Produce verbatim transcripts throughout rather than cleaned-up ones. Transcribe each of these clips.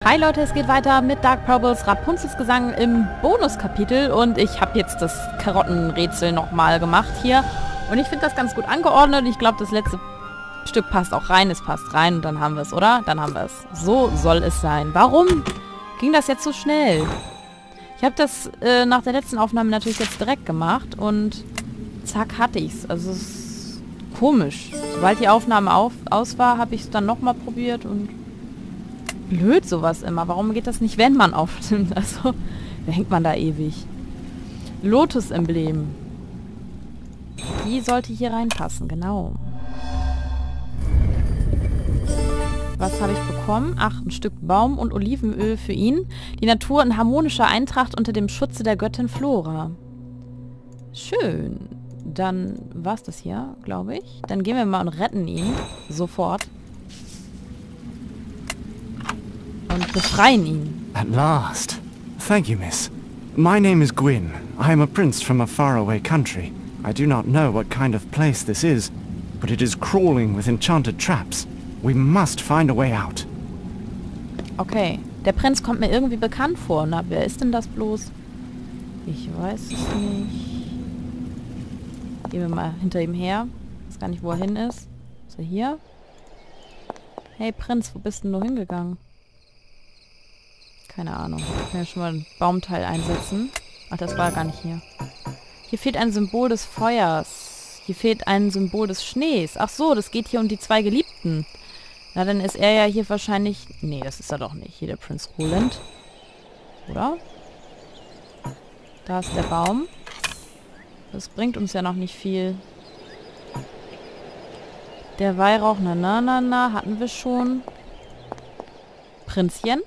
Hi Leute, es geht weiter mit Dark Purples Rapunzels Gesang im Bonuskapitel und ich habe jetzt das Karottenrätsel nochmal gemacht hier und ich finde das ganz gut angeordnet und ich glaube, das letzte Stück passt auch rein, es passt rein und dann haben wir es, oder? Dann haben wir es. So soll es sein. Warum ging das jetzt so schnell? Ich habe das äh, nach der letzten Aufnahme natürlich jetzt direkt gemacht und zack hatte ich es. Also es ist komisch. Sobald die Aufnahme auf, aus war, habe ich es dann nochmal probiert und blöd sowas immer. Warum geht das nicht, wenn man aufnimmt? Also, da hängt man da ewig. Lotus-Emblem. Die sollte hier reinpassen, genau. Was habe ich bekommen? Ach, ein Stück Baum und Olivenöl für ihn. Die Natur in harmonischer Eintracht unter dem Schutze der Göttin Flora. Schön. Dann war es das hier, glaube ich. Dann gehen wir mal und retten ihn. Sofort. Und befreien ihn. At last. Thank you, miss. My name is Gwyn. I am a prince from a faraway country. I do not know what kind of place this is, but it is crawling with enchanted traps. We must find a way out. Okay. Der Prinz kommt mir irgendwie bekannt vor. Na, wer ist denn das bloß? Ich weiß es nicht. Gehen wir mal hinter ihm her. Ich weiß gar nicht, wo er hin ist. Ist er hier? Hey Prinz, wo bist denn du hingegangen? Keine Ahnung. Ich kann ja schon mal ein Baumteil einsetzen. Ach, das war gar nicht hier. Hier fehlt ein Symbol des Feuers. Hier fehlt ein Symbol des Schnees. Ach so, das geht hier um die zwei Geliebten. Na, dann ist er ja hier wahrscheinlich... Nee, das ist er doch nicht. Hier der Prinz Roland. Oder? Da ist der Baum. Das bringt uns ja noch nicht viel. Der Weihrauch, na, na, na, na, hatten wir schon. Prinzchen?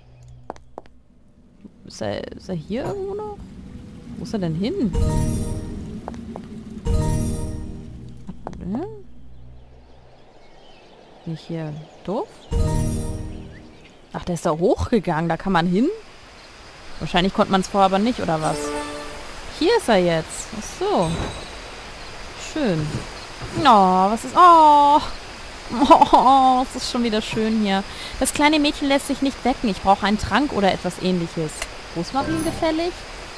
Ist er, ist er hier irgendwo noch? Wo ist er denn hin? Hm? Bin ich hier doof? Ach, der ist da hochgegangen. Da kann man hin? Wahrscheinlich konnte man es vorher aber nicht, oder was? Hier ist er jetzt. Ach so. Schön. Oh, was ist... Oh... Oh, es ist schon wieder schön hier. Das kleine Mädchen lässt sich nicht wecken. Ich brauche einen Trank oder etwas Ähnliches. Rosmarin gefällig?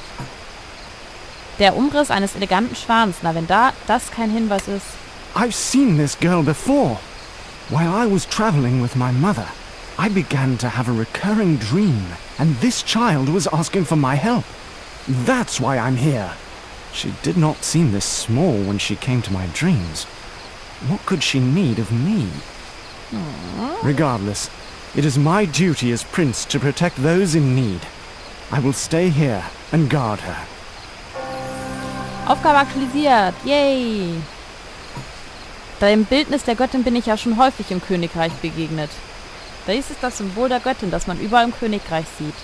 Der Umriss eines eleganten Schwans. Na, wenn da das kein Hinweis ist. I've seen this girl before. While I was traveling with my mother, I began to have a recurring dream, and this child was asking for my help. That's why I'm here. She did not seem this small when she came to my dreams. What could she need of me? Aww. Regardless, it is my duty as prince to protect those in need. I will stay here and guard her. Aufgabe aktualisiert. Yay! Dem Bildnis der Göttin bin ich ja schon häufig im Königreich begegnet. Dies ist das Symbol der Göttin, das man überall im Königreich sieht.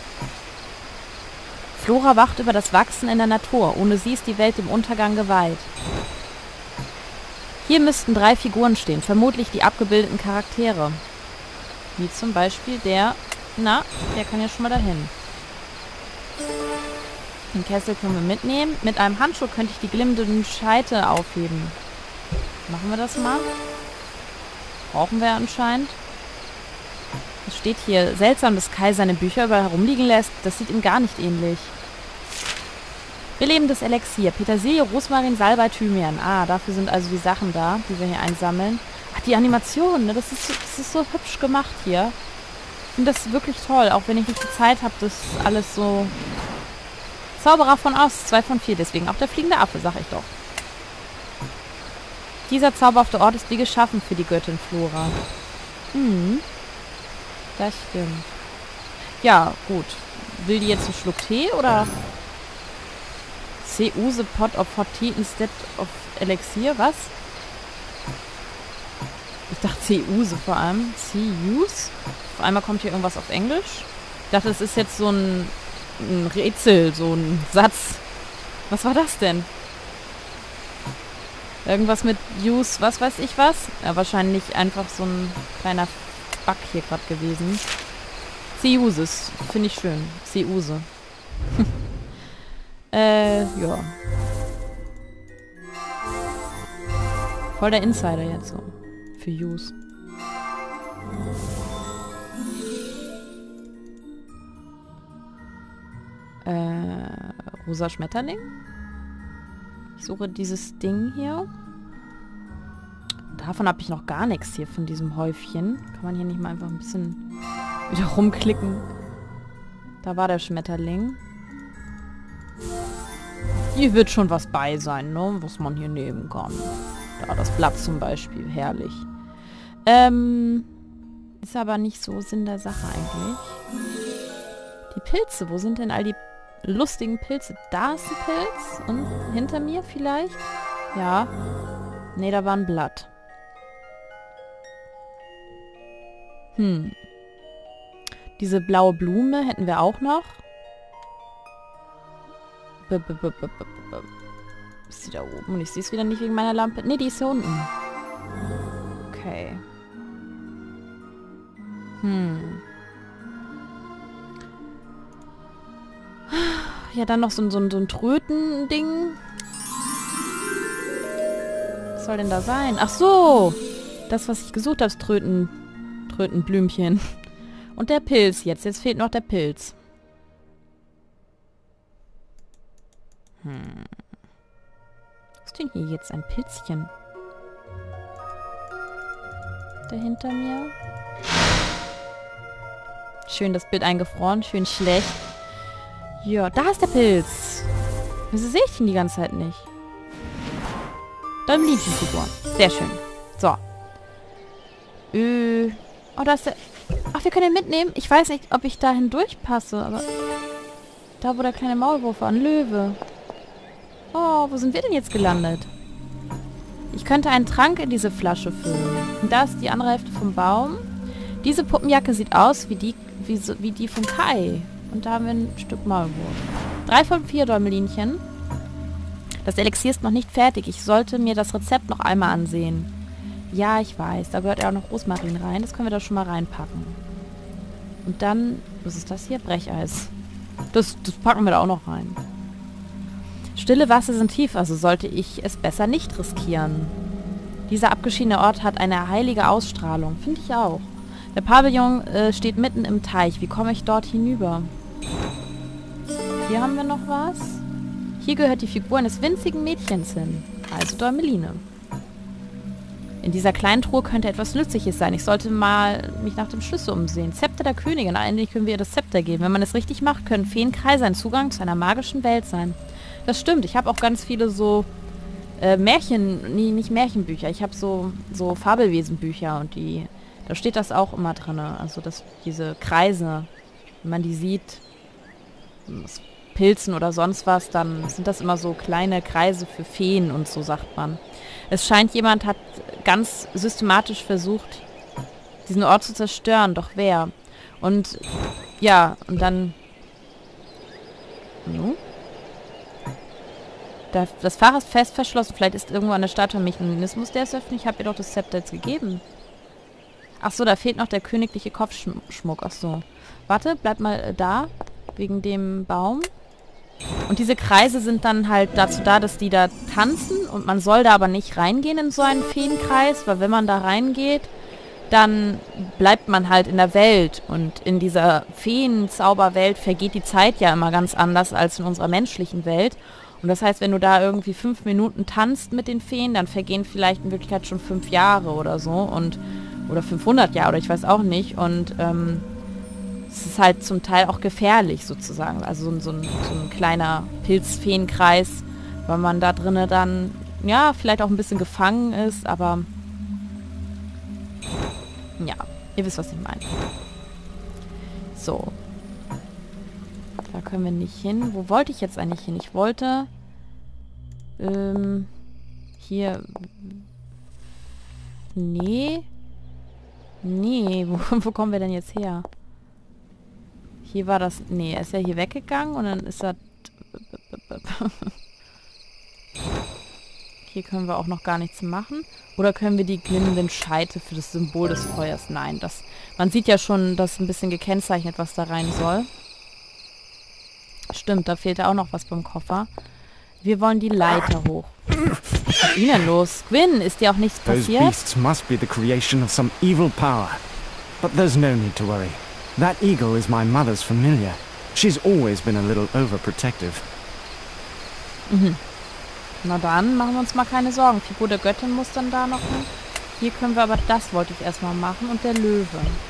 Flora wacht über das Wachsen in der Natur. Ohne sie ist die Welt dem Untergang geweiht. Hier müssten drei Figuren stehen, vermutlich die abgebildeten Charaktere. Wie zum Beispiel der... Na, der kann ja schon mal dahin. Den Kessel können wir mitnehmen. Mit einem Handschuh könnte ich die glimmenden Scheite aufheben. Machen wir das mal. Brauchen wir anscheinend. Es steht hier, seltsam, dass Kai seine Bücher überall herumliegen lässt. Das sieht ihm gar nicht ähnlich. Belebendes Elixier. Petersilie, Rosmarin, Salbei, Thymian. Ah, dafür sind also die Sachen da, die wir hier einsammeln. Ach, die Animation, ne? Das ist, so, das ist so hübsch gemacht hier. Ich finde das wirklich toll, auch wenn ich nicht die Zeit habe, das alles so... Zauberer von Ost, zwei von vier, deswegen auch der fliegende Affe, sag ich doch. Dieser zauberhafte Ort ist wie geschaffen für die Göttin Flora. Hm. Das stimmt. Ja, gut. Will die jetzt einen Schluck Tee, oder... See use pot of hot tea instead of Elixier, was? Ich dachte see use vor allem. See use? Auf einmal kommt hier irgendwas auf Englisch. Ich dachte, es ist jetzt so ein, ein Rätsel, so ein Satz. Was war das denn? Irgendwas mit use, was weiß ich was? Ja, wahrscheinlich einfach so ein kleiner Bug hier gerade gewesen. See uses, finde ich schön. See use. Äh, ja. Voll der Insider jetzt so. Für Use. Äh, rosa Schmetterling? Ich suche dieses Ding hier. Davon habe ich noch gar nichts hier, von diesem Häufchen. Kann man hier nicht mal einfach ein bisschen wieder rumklicken? Da war der Schmetterling. Hier wird schon was bei sein, ne? Was man hier nehmen kann. Da, das Blatt zum Beispiel. Herrlich. Ähm, ist aber nicht so Sinn der Sache eigentlich. Die Pilze, wo sind denn all die lustigen Pilze? Da ist ein Pilz. Und hinter mir vielleicht? Ja. Nee, da war ein Blatt. Hm. Diese blaue Blume hätten wir auch noch. B -b -b -b -b -b. Ist die da oben? Und ich sehe es wieder nicht wegen meiner Lampe. Ne, die ist hier unten. Okay. Hm. Ja, dann noch so, so, so ein Tröten-Ding. Was soll denn da sein? Ach so! Das, was ich gesucht habe, ist Tröten... Trötenblümchen. Und der Pilz jetzt. Jetzt fehlt noch der Pilz. Hm. Was ist denn hier jetzt? Ein Pilzchen. Da hinter mir. Schön das Bild eingefroren. Schön schlecht. Ja, da ist der Pilz. Wieso sehe ich ihn die ganze Zeit nicht? Däumelinchen-Figur. Sehr schön. So. Äh. Oh, da ist der... Ach, wir können ihn mitnehmen. Ich weiß nicht, ob ich da hindurch passe, aber... Da, wo der kleine Maulwurf war. Ein Löwe. Oh, wo sind wir denn jetzt gelandet? Ich könnte einen Trank in diese Flasche füllen. Und da ist die andere Hälfte vom Baum. Diese Puppenjacke sieht aus wie die, wie, so, wie die von Kai. Und da haben wir ein Stück Maulwurf. Drei von vier Däumelinchen. Das Elixier ist noch nicht fertig. Ich sollte mir das Rezept noch einmal ansehen. Ja, ich weiß. Da gehört ja auch noch Rosmarin rein. Das können wir da schon mal reinpacken. Und dann... Was ist das hier? Brecheis. Das, das packen wir da auch noch rein. Stille Wasser sind tief, also sollte ich es besser nicht riskieren. Dieser abgeschiedene Ort hat eine heilige Ausstrahlung. Finde ich auch. Der Pavillon äh, steht mitten im Teich. Wie komme ich dort hinüber? Hier haben wir noch was. Hier gehört die Figur eines winzigen Mädchens hin. Also Däumeline. In dieser kleinen Truhe könnte etwas Nützliches sein. Ich sollte mal mich nach dem Schlüssel umsehen. Zepter der Königin. Endlich können wir ihr das Zepter geben. Wenn man es richtig macht, können Feenkreise ein Zugang zu einer magischen Welt sein. Das stimmt. Ich habe auch ganz viele so äh, Märchen, nee, nicht Märchenbücher. Ich habe so, so Fabelwesenbücher und die, da steht das auch immer drin. Also dass diese Kreise, wenn man die sieht, aus Pilzen oder sonst was, dann sind das immer so kleine Kreise für Feen und so, sagt man. Es scheint, jemand hat ganz systematisch versucht, diesen Ort zu zerstören. Doch wer? Und ja, und dann... No? Da, das Fach ist fest verschlossen. Vielleicht ist irgendwo an der Statue ein Mechanismus, der es öffnet. Ich habe ihr doch das Zepter jetzt gegeben. Ach so, da fehlt noch der königliche Kopfschmuck. Ach so. Warte, bleib mal äh, da. Wegen dem Baum. Und diese Kreise sind dann halt dazu da, dass die da tanzen. Und man soll da aber nicht reingehen in so einen Feenkreis. Weil wenn man da reingeht, dann bleibt man halt in der Welt. Und in dieser Feenzauberwelt vergeht die Zeit ja immer ganz anders als in unserer menschlichen Welt. Und das heißt, wenn du da irgendwie fünf Minuten tanzt mit den Feen, dann vergehen vielleicht in Wirklichkeit schon fünf Jahre oder so. Und oder fünfhundert Jahre oder ich weiß auch nicht. Und ähm, es ist halt zum Teil auch gefährlich sozusagen. Also so, so, ein, so ein kleiner Pilz-Feenkreis, weil man da drinnen dann, ja, vielleicht auch ein bisschen gefangen ist. Aber ja, ihr wisst, was ich meine. So. Da können wir nicht hin. Wo wollte ich jetzt eigentlich hin? Ich wollte ähm, hier... Nee. Nee, wo, wo kommen wir denn jetzt her? Hier war das... Nee, er ist ja hier weggegangen und dann ist er... Hier können wir auch noch gar nichts machen. Oder können wir die glimmenden Scheite für das Symbol des Feuers? Nein, das... Man sieht ja schon, dass ein bisschen gekennzeichnet, was da rein soll. Stimmt, da fehlt ja auch noch was beim Koffer. Wir wollen die Leiter hoch. Was ist denn los? Gwyn, ist dir auch nichts Those passiert? beasts must be the creation of some evil power. But there's no need to worry. That eagle is my mother's familiar. She's always been a little overprotective. Mhm. Na dann, machen wir uns mal keine Sorgen. Figur der Göttin muss dann da noch hin. Hier können wir aber, das wollte ich erstmal machen. Und der Löwe.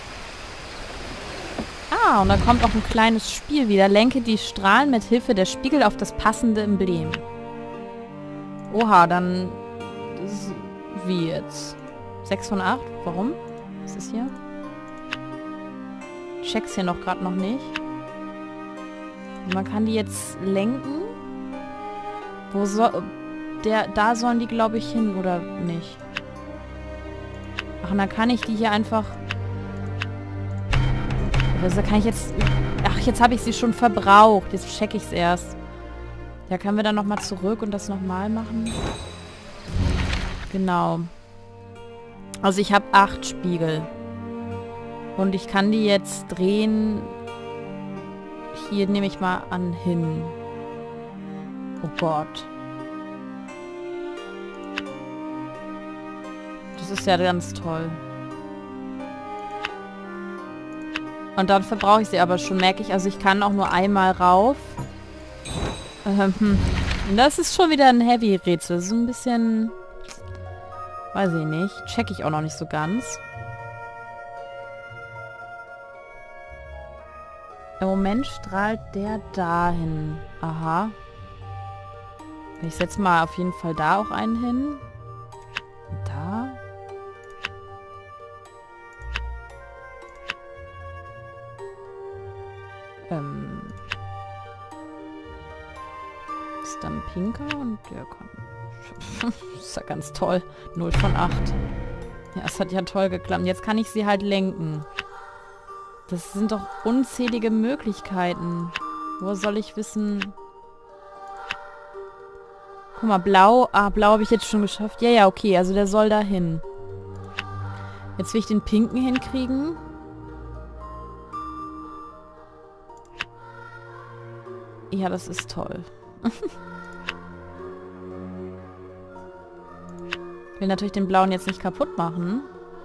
Ah, und da kommt auch ein kleines Spiel wieder. Lenke die Strahlen mit Hilfe der Spiegel auf das passende Emblem. Oha, dann... Das ist, wie jetzt? sechs von acht? Warum? Was ist hier? Check's hier noch gerade noch nicht. Man kann die jetzt lenken. Wo soll... Der, da sollen die, glaube ich, hin, oder nicht? Ach, und dann kann ich die hier einfach... Also kann ich jetzt... Ach, jetzt habe ich sie schon verbraucht. Jetzt check ich es erst. Ja, können wir dann nochmal zurück und das nochmal machen? Genau. Also ich habe acht Spiegel. Und ich kann die jetzt drehen... Hier nehme ich mal an hin. Oh Gott. Das ist ja ganz toll. Und dann verbrauche ich sie aber schon, merke ich. Also ich kann auch nur einmal rauf. Ähm, das ist schon wieder ein Heavy-Rätsel. Das ist ein bisschen... Weiß ich nicht. Check ich auch noch nicht so ganz. Im Moment strahlt der dahin. Aha. Ich setze mal auf jeden Fall da auch einen hin. Da. Ähm. Ist dann pinker und der kann... Das ist ja ganz toll. null von acht. Ja, es hat ja toll geklappt. Jetzt kann ich sie halt lenken. Das sind doch unzählige Möglichkeiten. Wo soll ich wissen... Guck mal, blau. Ah, blau habe ich jetzt schon geschafft. Ja, ja, okay. Also der soll da hin. Jetzt will ich den pinken hinkriegen. Ja, das ist toll. Ich will natürlich den blauen jetzt nicht kaputt machen.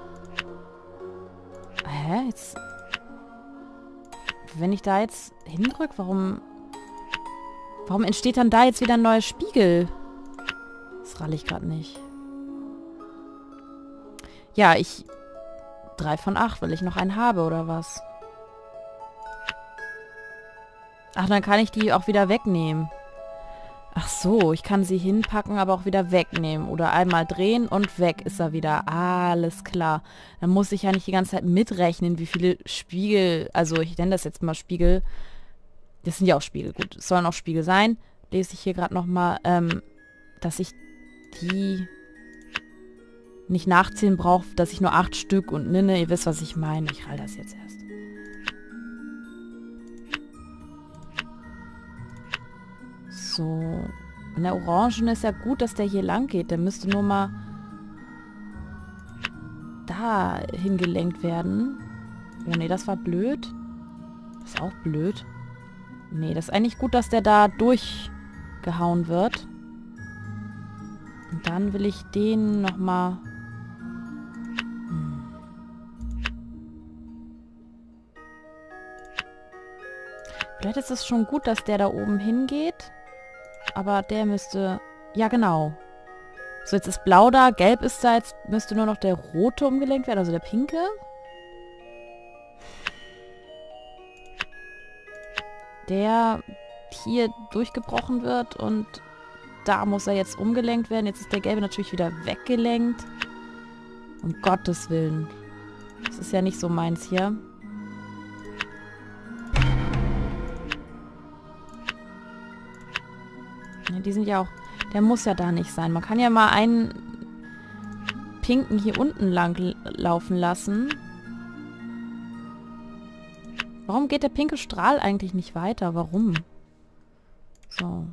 Hä? Jetzt... Wenn ich da jetzt hindrücke, warum... Warum entsteht dann da jetzt wieder ein neuer Spiegel? Das ralle ich gerade nicht. Ja, ich... drei von acht, weil ich noch einen habe, oder was? Ach, dann kann ich die auch wieder wegnehmen. Ach so, ich kann sie hinpacken, aber auch wieder wegnehmen. Oder einmal drehen und weg ist er wieder. Alles klar. Dann muss ich ja nicht die ganze Zeit mitrechnen, wie viele Spiegel... Also, ich nenne das jetzt mal Spiegel. Das sind ja auch Spiegel. Gut, es sollen auch Spiegel sein. Lese ich hier gerade nochmal, ähm, dass ich die nicht nachzählen brauche, dass ich nur acht Stück und ne, ne, ihr wisst, was ich meine. Ich halte das jetzt erst. So. Und der Orangen ist ja gut, dass der hier lang geht. Der müsste nur mal da hingelenkt werden. Oh ne, das war blöd. Das ist auch blöd. Nee, das ist eigentlich gut, dass der da durchgehauen wird. Und dann will ich den nochmal... Hm. Vielleicht ist es schon gut, dass der da oben hingeht. Aber der müsste... Ja, genau. So, jetzt ist blau da, gelb ist da, jetzt müsste nur noch der rote umgelenkt werden, also der pinke. Der hier durchgebrochen wird und da muss er jetzt umgelenkt werden. Jetzt ist der gelbe natürlich wieder weggelenkt. Um Gottes Willen. Das ist ja nicht so meins hier. Ja, die sind ja auch... Der muss ja da nicht sein. Man kann ja mal einen pinken hier unten lang laufen lassen. Warum geht der pinke Strahl eigentlich nicht weiter? Warum? So.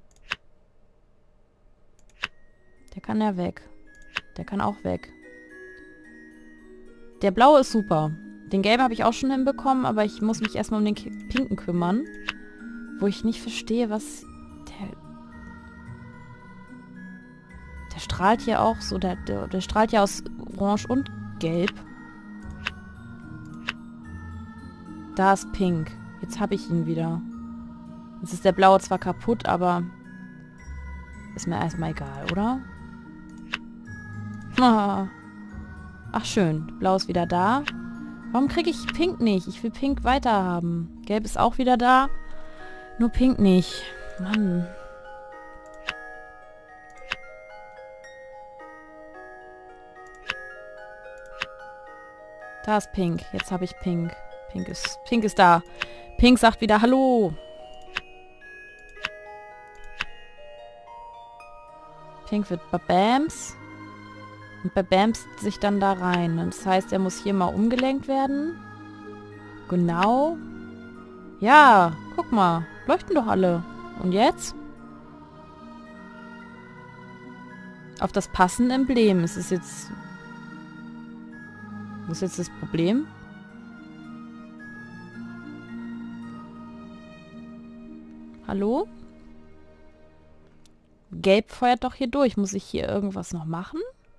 Der kann ja weg. Der kann auch weg. Der blaue ist super. Den gelben habe ich auch schon hinbekommen, aber ich muss mich erstmal um den pinken kümmern. Wo ich nicht verstehe, was... Der, der strahlt hier auch so... Der, der, der strahlt ja aus Orange und Gelb. Da ist pink. Jetzt habe ich ihn wieder. Jetzt ist der blaue zwar kaputt, aber ist mir erstmal egal, oder? Ah. Ach schön, blau ist wieder da. Warum kriege ich pink nicht? Ich will pink weiterhaben. Gelb ist auch wieder da. Nur pink nicht. Mann. Da ist pink. Jetzt habe ich pink. Pink ist, pink ist da. Pink sagt wieder Hallo. Pink wird Babams. Und Babams sich dann da rein. Das heißt, er muss hier mal umgelenkt werden. Genau. Ja, guck mal. Leuchten doch alle. Und jetzt? Auf das passende Emblem. Es ist jetzt... Wo ist jetzt das Problem? Hallo? Gelb feuert doch hier durch. Muss ich hier irgendwas noch machen?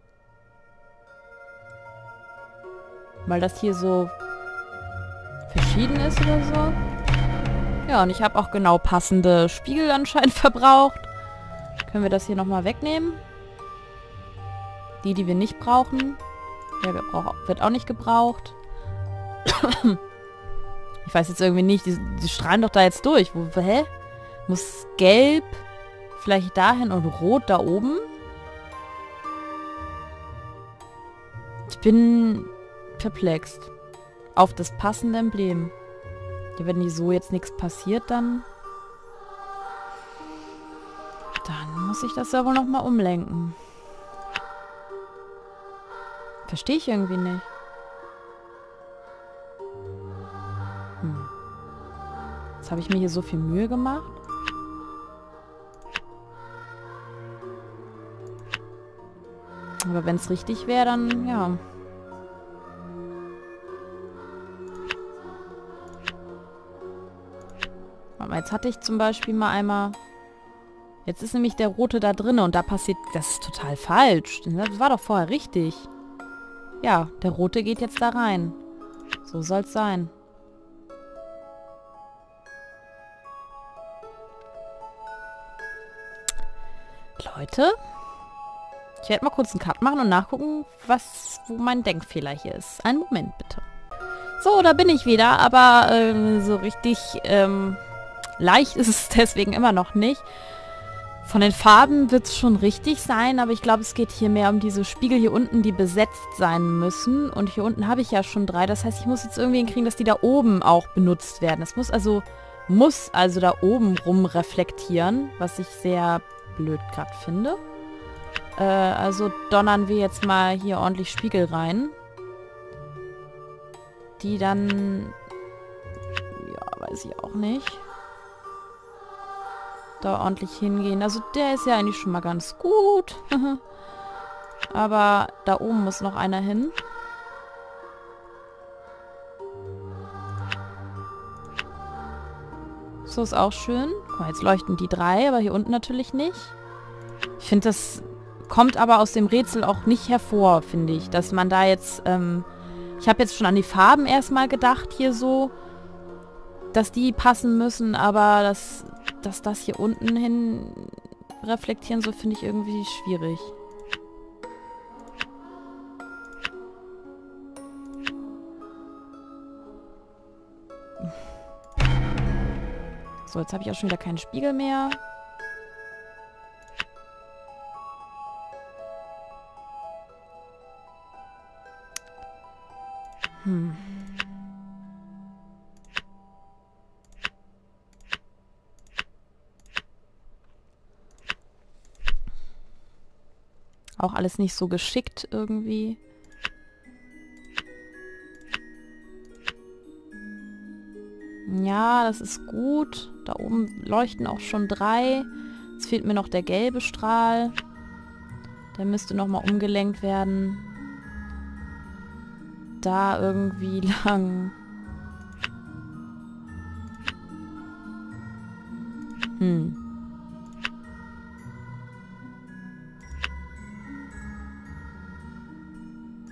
Weil das hier so verschieden ist oder so. Ja, und ich habe auch genau passende Spiegel anscheinend verbraucht. Können wir das hier nochmal wegnehmen? Die, die wir nicht brauchen. Der wird auch nicht gebraucht. Ich weiß jetzt irgendwie nicht. Die, die strahlen doch da jetzt durch. Wo, hä? Muss gelb vielleicht dahin und rot da oben? Ich bin perplex. Auf das passende Emblem. Ja, wenn die so jetzt nichts passiert, dann... Dann muss ich das ja wohl nochmal umlenken. Verstehe ich irgendwie nicht. Hm. Jetzt habe ich mir hier so viel Mühe gemacht. Aber wenn es richtig wäre, dann ja. Warte mal, jetzt hatte ich zum Beispiel mal einmal... Jetzt ist nämlich der rote da drin und da passiert... Das ist total falsch. Das war doch vorher richtig. Ja, der rote geht jetzt da rein. So soll's sein. Leute, ich werde mal kurz einen Cut machen und nachgucken, was, wo mein Denkfehler hier ist. Einen Moment bitte. So, da bin ich wieder, aber ähm, so richtig ähm, leicht ist es deswegen immer noch nicht. Von den Farben wird es schon richtig sein, aber ich glaube, es geht hier mehr um diese Spiegel hier unten, die besetzt sein müssen. Und hier unten habe ich ja schon drei. Das heißt, ich muss jetzt irgendwie hinkriegen, dass die da oben auch benutzt werden. Es muss also, muss also da oben rum reflektieren, was ich sehr blöd gerade finde. Äh, also donnern wir jetzt mal hier ordentlich Spiegel rein. Die dann... Ja, weiß ich auch nicht. Da ordentlich hingehen. Also der ist ja eigentlich schon mal ganz gut. Aber da oben muss noch einer hin. So ist auch schön. Guck mal, jetzt leuchten die drei, aber hier unten natürlich nicht. Ich finde, das kommt aber aus dem Rätsel auch nicht hervor, finde ich. Dass man da jetzt... Ähm, ich habe jetzt schon an die Farben erstmal gedacht, hier so. Dass die passen müssen, aber das... dass das hier unten hin reflektieren, so finde ich irgendwie schwierig. So, jetzt habe ich auch schon wieder keinen Spiegel mehr. Hm. Auch alles nicht so geschickt irgendwie. Ja, das ist gut. Da oben leuchten auch schon drei. Jetzt fehlt mir noch der gelbe Strahl. Der müsste nochmal umgelenkt werden. Da irgendwie lang. Hm.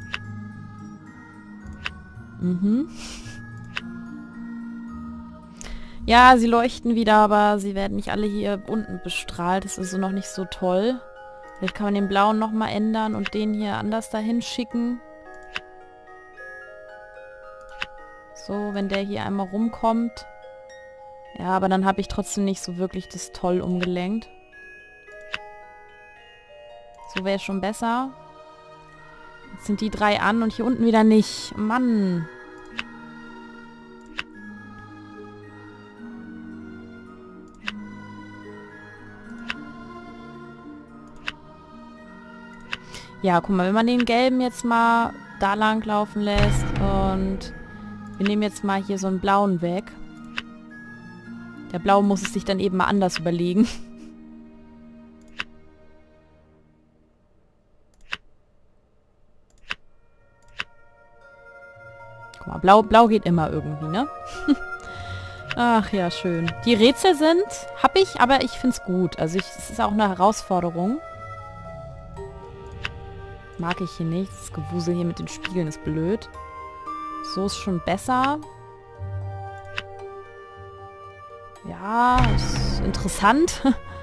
Mhm. Ja, sie leuchten wieder, aber sie werden nicht alle hier unten bestrahlt. Das ist so noch nicht so toll. Vielleicht kann man den blauen nochmal ändern und den hier anders dahin schicken. So, wenn der hier einmal rumkommt. Ja, aber dann habe ich trotzdem nicht so wirklich das toll umgelenkt. So wäre schon besser. Jetzt sind die drei an und hier unten wieder nicht. Mann. Ja, guck mal, wenn man den gelben jetzt mal da lang laufen lässt und wir nehmen jetzt mal hier so einen blauen weg. Der blaue muss es sich dann eben mal anders überlegen. Guck mal, blau, blau geht immer irgendwie, ne? Ach ja, schön. Die Rätsel sind, hab ich, aber ich find's gut. Also ich, es ist auch eine Herausforderung. Mag ich hier nicht. Das Gewusel hier mit den Spiegeln ist blöd. So ist schon besser. Ja, ist interessant.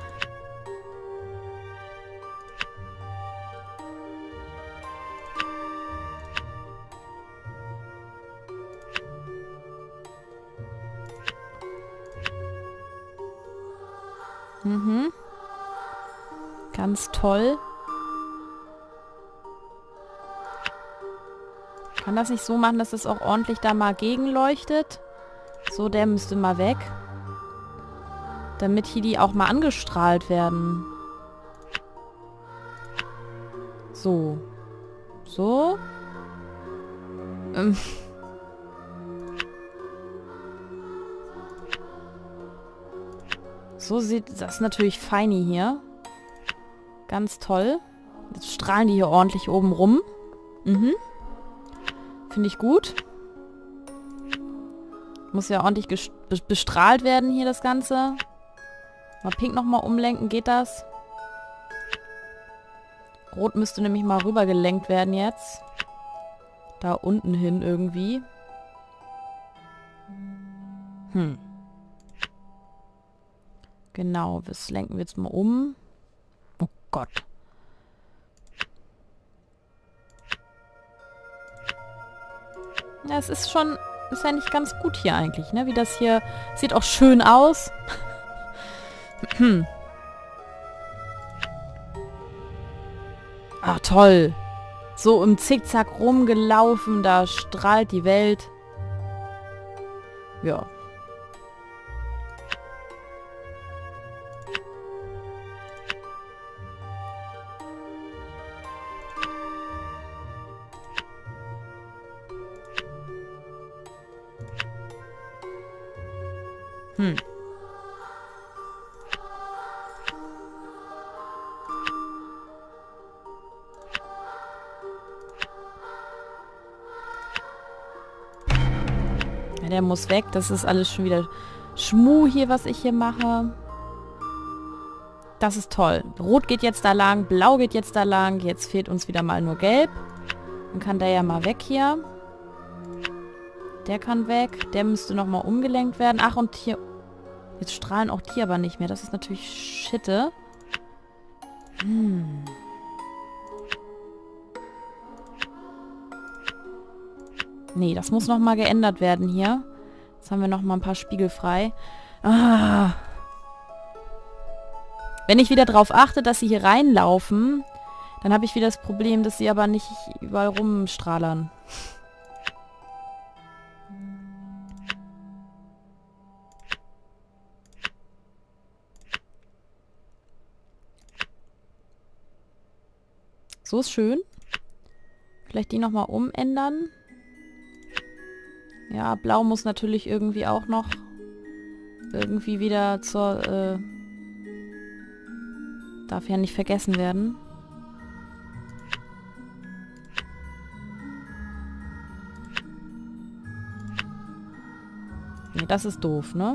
Mhm. Ganz toll. Kann das nicht so machen, dass es auch ordentlich da mal gegenleuchtet? So, der müsste mal weg. Damit hier die auch mal angestrahlt werden. So. So. Ähm. So sieht das natürlich feini hier. Ganz toll. Jetzt strahlen die hier ordentlich oben rum. Mhm. Finde ich gut. Muss ja ordentlich bestrahlt werden hier das Ganze. Mal pink nochmal umlenken, geht das? Rot müsste nämlich mal rüber gelenkt werden jetzt. Da unten hin irgendwie. Hm. Genau, das lenken wir jetzt mal um. Oh Gott. Ja, es ist schon, ist ja nicht ganz gut hier eigentlich, ne? Wie das hier, sieht auch schön aus. Hm. Ah, toll. So im Zickzack rumgelaufen, da strahlt die Welt. Ja. Hm. Ja, der muss weg. Das ist alles schon wieder Schmuh hier, was ich hier mache. Das ist toll. Rot geht jetzt da lang, Blau geht jetzt da lang. Jetzt fehlt uns wieder mal nur Gelb. Dann kann der ja mal weg hier. Der kann weg. Der müsste nochmal umgelenkt werden. Ach, und hier... Jetzt strahlen auch die aber nicht mehr. Das ist natürlich Schitte. Hm. Nee, das muss nochmal geändert werden hier. Jetzt haben wir nochmal ein paar Spiegel frei. Ah. Wenn ich wieder darauf achte, dass sie hier reinlaufen, dann habe ich wieder das Problem, dass sie aber nicht überall rumstrahlern. So ist schön. Vielleicht die nochmal umändern. Ja, Blau muss natürlich irgendwie auch noch irgendwie wieder zur... Äh, darf ja nicht vergessen werden. Nee, das ist doof, ne?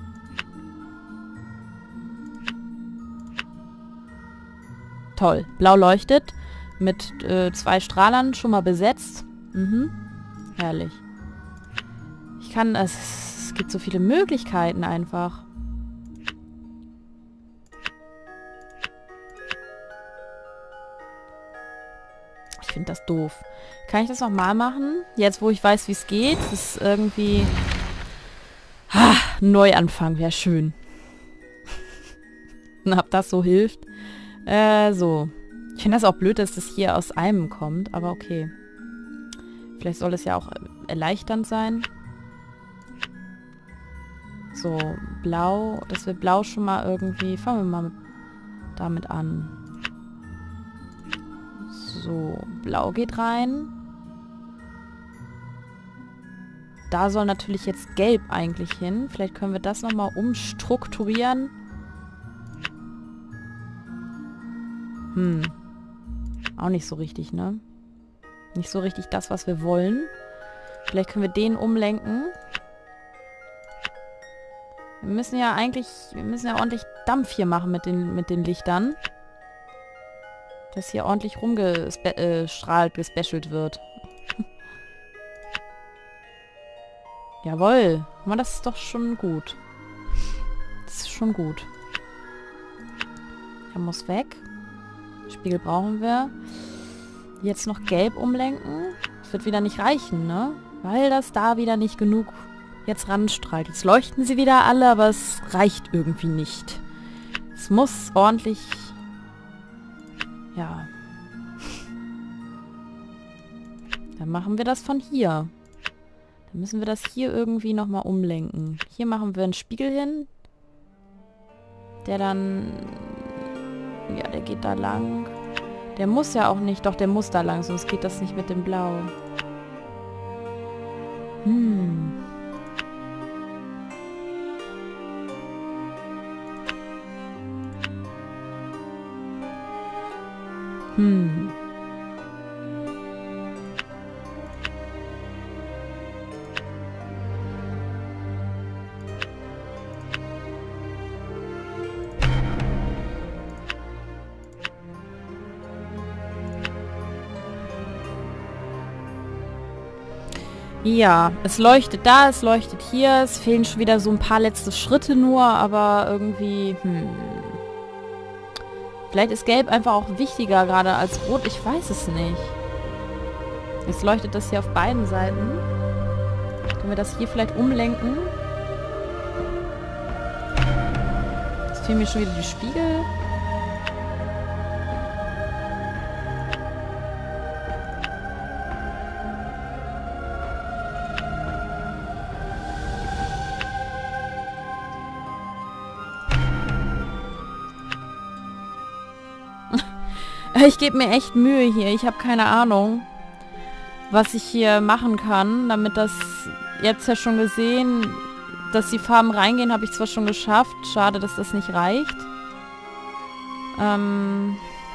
Toll. Blau leuchtet. Mit äh, zwei Strahlern schon mal besetzt. Mhm. Herrlich. Ich kann... Es es gibt so viele Möglichkeiten einfach. Ich finde das doof. Kann ich das nochmal machen? Jetzt, wo ich weiß, wie es geht. Das ist irgendwie... Ah, Neuanfang wäre schön. Ob das so hilft. Äh, so. Ich finde das auch blöd, dass das hier aus einem kommt, aber okay. Vielleicht soll es ja auch erleichternd sein. So, blau. Dass wir blau schon mal irgendwie... Fangen wir mal mit, damit an. So, blau geht rein. Da soll natürlich jetzt gelb eigentlich hin. Vielleicht können wir das nochmal umstrukturieren. Hm. Auch nicht so richtig, ne? Nicht so richtig das, was wir wollen. Vielleicht können wir den umlenken. Wir müssen ja eigentlich... Wir müssen ja ordentlich Dampf hier machen mit den, mit den Lichtern. Dass hier ordentlich rumgestrahlt, gespecialt wird. Jawohl. Aber das ist doch schon gut. Das ist schon gut. Der muss weg. Spiegel brauchen wir. Jetzt noch gelb umlenken. Das wird wieder nicht reichen, ne? Weil das da wieder nicht genug jetzt ranstrahlt. Jetzt leuchten sie wieder alle, aber es reicht irgendwie nicht. Es muss ordentlich... Ja. Dann machen wir das von hier. Dann müssen wir das hier irgendwie nochmal umlenken. Hier machen wir einen Spiegel hin. Der dann... Ja, der geht da lang. Der muss ja auch nicht. Doch, der muss da lang, sonst geht das nicht mit dem Blau. Hm. Hm. Ja, es leuchtet da, es leuchtet hier. Es fehlen schon wieder so ein paar letzte Schritte nur, aber irgendwie... Hm. Vielleicht ist Gelb einfach auch wichtiger gerade als Rot. Ich weiß es nicht. Jetzt leuchtet das hier auf beiden Seiten. Können wir das hier vielleicht umlenken? Jetzt fehlen mir schon wieder die Spiegel. Ich gebe mir echt Mühe hier. Ich habe keine Ahnung, was ich hier machen kann, damit das... Jetzt ja schon gesehen, dass die Farben reingehen, habe ich zwar schon geschafft. Schade, dass das nicht reicht. Ähm...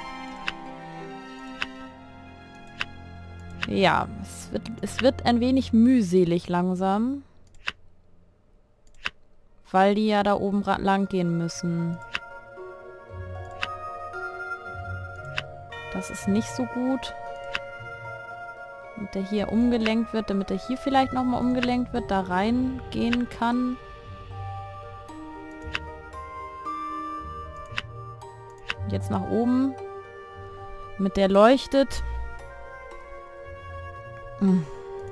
Ja, es wird, es wird ein wenig mühselig langsam. Weil die ja da oben lang gehen müssen. Das ist nicht so gut. Damit der hier umgelenkt wird, damit er hier vielleicht nochmal umgelenkt wird, da reingehen kann. Jetzt nach oben. Damit der leuchtet. Hm.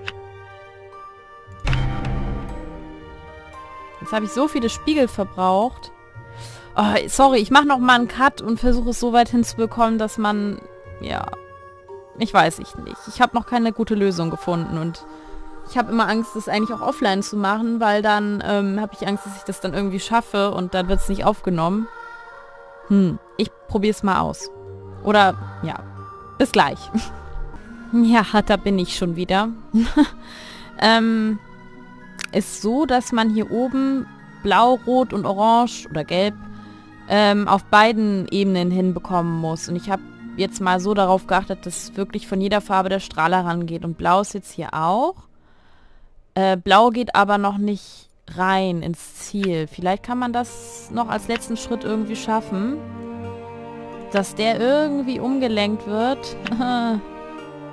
Jetzt habe ich so viele Spiegel verbraucht. Oh, sorry, ich mache noch mal einen Cut und versuche es so weit hinzubekommen, dass man... Ja, ich weiß ich nicht. Ich habe noch keine gute Lösung gefunden und ich habe immer Angst, das eigentlich auch offline zu machen, weil dann ähm, habe ich Angst, dass ich das dann irgendwie schaffe und dann wird es nicht aufgenommen. Hm, ich probiere es mal aus. Oder, ja, bis gleich. Ja, da bin ich schon wieder. ähm, ist so, dass man hier oben blau, rot und orange oder gelb ähm, auf beiden Ebenen hinbekommen muss. Und ich habe jetzt mal so darauf geachtet, dass wirklich von jeder Farbe der Strahler rangeht. Und blau ist jetzt hier auch. Äh, blau geht aber noch nicht rein ins Ziel. Vielleicht kann man das noch als letzten Schritt irgendwie schaffen. Dass der irgendwie umgelenkt wird.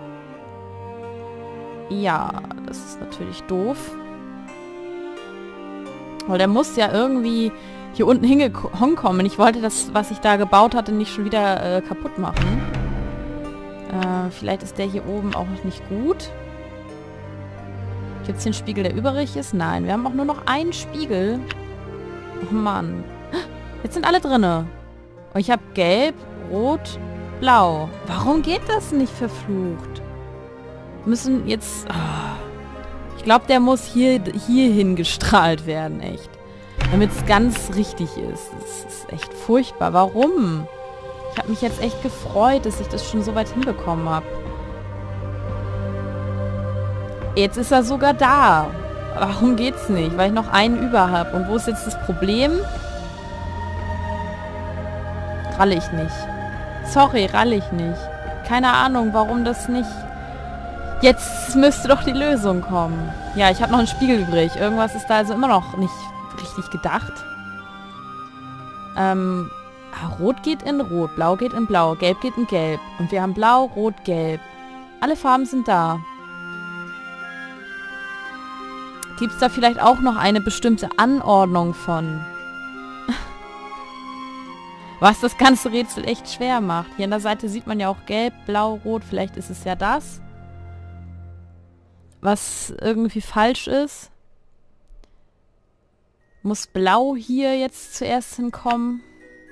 Ja, das ist natürlich doof. Weil der muss ja irgendwie hier unten hinkommen. Ich wollte das, was ich da gebaut hatte, nicht schon wieder äh, kaputt machen. Äh, vielleicht ist der hier oben auch noch nicht gut. Gibt es den Spiegel, der übrig ist? Nein, wir haben auch nur noch einen Spiegel. Oh Mann. Jetzt sind alle drinne. Und ich habe gelb, rot, blau. Warum geht das nicht, verflucht? Wir müssen jetzt... Oh. Ich glaube, der muss hier, hier hingestrahlt werden, echt. Damit es ganz richtig ist. Das ist echt furchtbar. Warum? Ich habe mich jetzt echt gefreut, dass ich das schon so weit hinbekommen habe. Jetzt ist er sogar da. Warum geht's nicht? Weil ich noch einen über habe. Und wo ist jetzt das Problem? Ralle ich nicht. Sorry, ralle ich nicht. Keine Ahnung, warum das nicht... Jetzt müsste doch die Lösung kommen. Ja, ich habe noch einen Spiegel übrig. Irgendwas ist da also immer noch nicht richtig gedacht. Ähm, Rot geht in Rot, Blau geht in Blau, Gelb geht in Gelb. Und wir haben Blau, Rot, Gelb. Alle Farben sind da. Gibt es da vielleicht auch noch eine bestimmte Anordnung von? Was das ganze Rätsel echt schwer macht. Hier an der Seite sieht man ja auch Gelb, Blau, Rot. Vielleicht ist es ja das, was irgendwie falsch ist. Muss Blau hier jetzt zuerst hinkommen?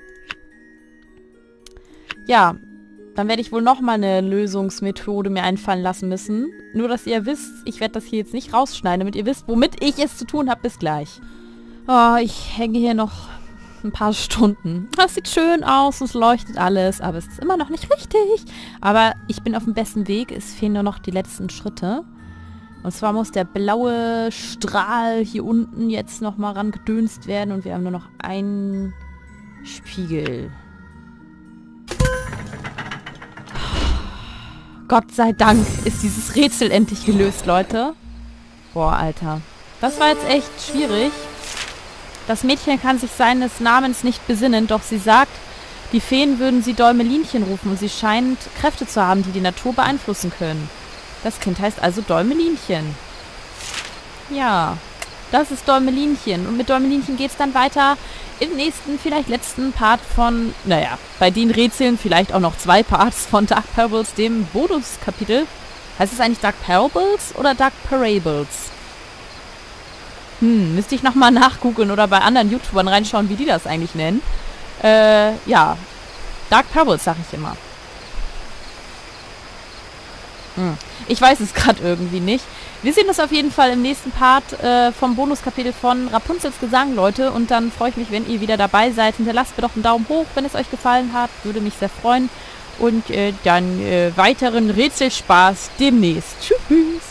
Ja, dann werde ich wohl nochmal eine Lösungsmethode mir einfallen lassen müssen. Nur, dass ihr wisst, ich werde das hier jetzt nicht rausschneiden, damit ihr wisst, womit ich es zu tun habe. Bis gleich. Oh, ich hänge hier noch ein paar Stunden. Das sieht schön aus, es leuchtet alles, aber es ist immer noch nicht richtig. Aber ich bin auf dem besten Weg. Es fehlen nur noch die letzten Schritte. Und zwar muss der blaue Strahl hier unten jetzt nochmal rangedönst werden. Und wir haben nur noch einen Spiegel. Gott sei Dank ist dieses Rätsel endlich gelöst, Leute. Boah, Alter. Das war jetzt echt schwierig. Das Mädchen kann sich seines Namens nicht besinnen, doch sie sagt, die Feen würden sie Däumelinchen rufen und sie scheint Kräfte zu haben, die die Natur beeinflussen können. Das Kind heißt also Däumelinchen. Ja, das ist Däumelinchen. Und mit Däumelinchen geht es dann weiter im nächsten, vielleicht letzten Part von, naja, bei den Rätseln vielleicht auch noch zwei Parts von Dark Parables, dem Bonuskapitel. Heißt es eigentlich Dark Parables oder Dark Parables? Hm, müsste ich nochmal nachgoogeln oder bei anderen YouTubern reinschauen, wie die das eigentlich nennen. Äh, ja. Dark Parables, sag ich immer. Hm. Ich weiß es gerade irgendwie nicht. Wir sehen uns auf jeden Fall im nächsten Part äh, vom Bonuskapitel von Rapunzels Gesang, Leute. Und dann freue ich mich, wenn ihr wieder dabei seid. Hinterlasst mir doch einen Daumen hoch, wenn es euch gefallen hat. Würde mich sehr freuen. Und äh, dann äh, weiteren Rätselspaß demnächst. Tschüss.